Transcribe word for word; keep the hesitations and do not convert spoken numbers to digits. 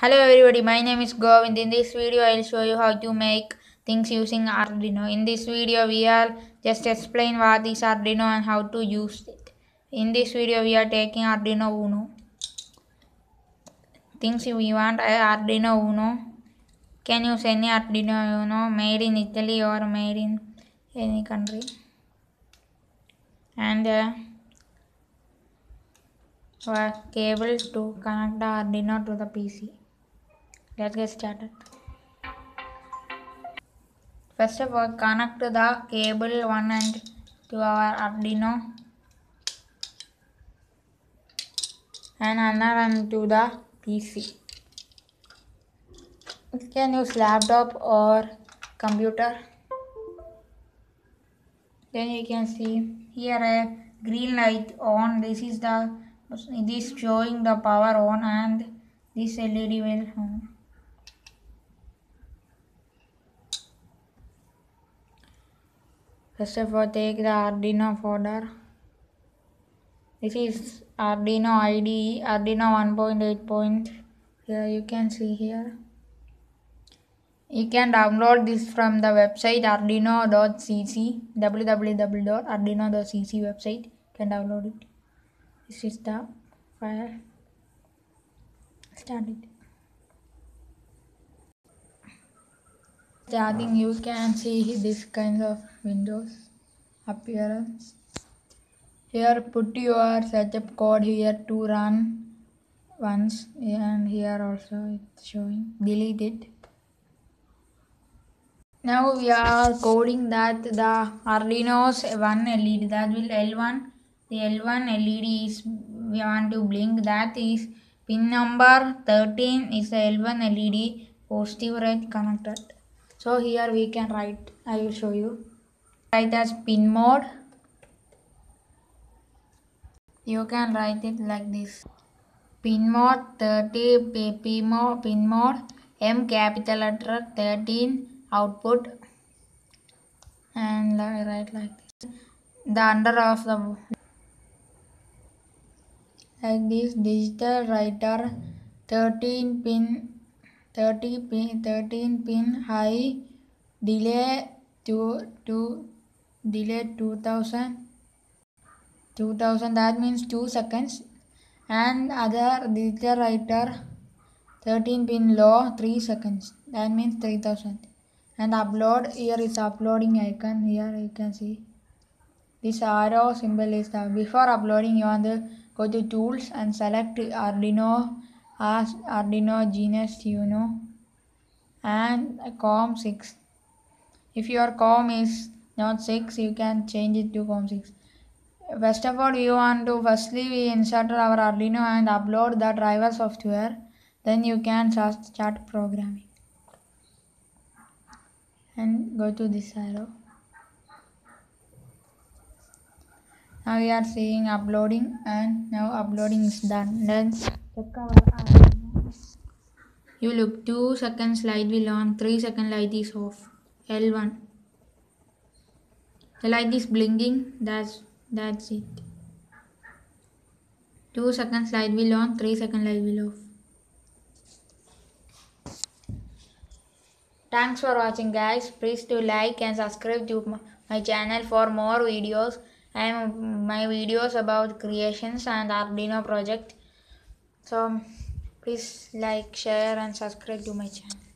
Hello everybody, my name is Govind. In this video I will show you how to make things using Arduino. In this video we are just explain what is Arduino and how to use it. In this video we are taking Arduino Uno. Things we want are Arduino Uno. Can use any Arduino Uno made in Italy or made in any country. And uh, a cable to connect the Arduino to the P C. Let's get started. First of all, connect the cable one end to our Arduino and another end to the P C. You can use laptop or computer. Then you can see here a green light on. This is the this showing the power on and this L E D will on. First of all, take the Arduino folder. This is Arduino I D E, Arduino one point eight point. Here you can see here. You can download this from the website arduino dot c c, w w w dot arduino dot c c website. You can download it. This is the file. Start it. Starting, you can see this kind of windows appearance. Here put your setup code here to run once, and here also it's showing. Delete it. Now we are coding that the Arduino's one L E D, that will L one, the L one L E D is we want to blink, that is pin number thirteen is the L one L E D positive red connected. So here we can write, I will show you. Write as pin mode. You can write it like this. Pin mode thirty, P mode, pin mode, M capital letter thirteen, output, and write like this. The under of the like this digital writer thirteen pin thirty pin thirteen pin high delay to to delay two thousand two thousand, that means two seconds, and other digital writer thirteen pin low three seconds, that means three thousand. And upload, here is uploading icon. Here you can see this arrow symbol is the, before uploading you want to go to tools and select Arduino as Arduino Genus Uno and COM six. If your COM is not six, you can change it to COM six. First of all, we want to firstly we insert our Arduino and upload the driver software. Then you can start, start programming. And go to this arrow. Now we are seeing uploading, and now uploading is done. Then check our Arduino. You look, two seconds light will on, three second light is off. L one. The light is blinking. That's that's it. Two seconds light will on, three second light will off. Thanks for watching, guys. Please do like and subscribe to my channel for more videos. I am my videos about creations and Arduino project. So please like, share and subscribe to my channel.